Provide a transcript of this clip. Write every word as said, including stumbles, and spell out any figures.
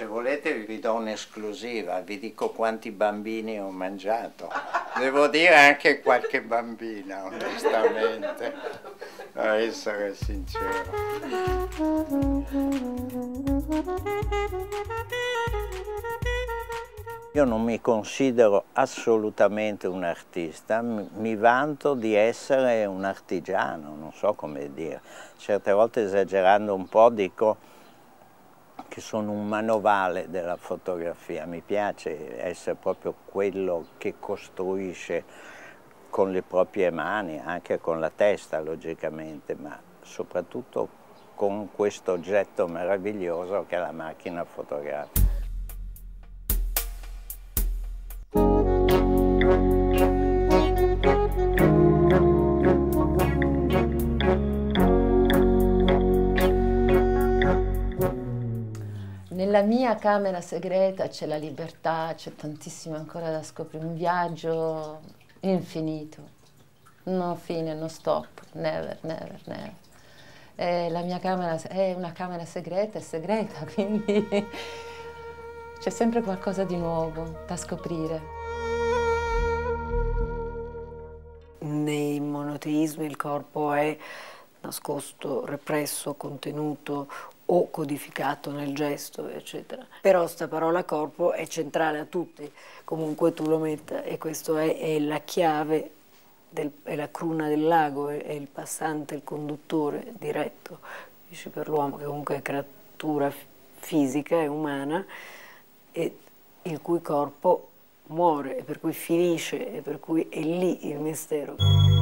Se volete vi do un'esclusiva, vi dico quanti bambini ho mangiato. Devo dire anche qualche bambina, onestamente, a essere sincero. Io non mi considero assolutamente un artista, mi vanto di essere un artigiano, non so come dire. Certe volte, esagerando un po', dico che sono un manovale della fotografia. Mi piace essere proprio quello che costruisce con le proprie mani, anche con la testa logicamente, ma soprattutto con questo oggetto meraviglioso che è la macchina fotografica. Nella mia camera segreta c'è la libertà, c'è tantissimo ancora da scoprire, un viaggio infinito, no fine, no stop, never, never, never. E la mia camera è una camera segreta, è segreta, quindi c'è sempre qualcosa di nuovo da scoprire. Nei monoteismi il corpo è nascosto, represso, contenuto o codificato nel gesto, eccetera. Però sta parola corpo è centrale a tutti, comunque tu lo metta, e questo è, è la chiave, del, è la cruna del lago, è, è il passante, il conduttore diretto, dice, per l'uomo, che comunque è creatura fisica e umana, e il cui corpo muore, e per cui finisce, e per cui è lì il mistero.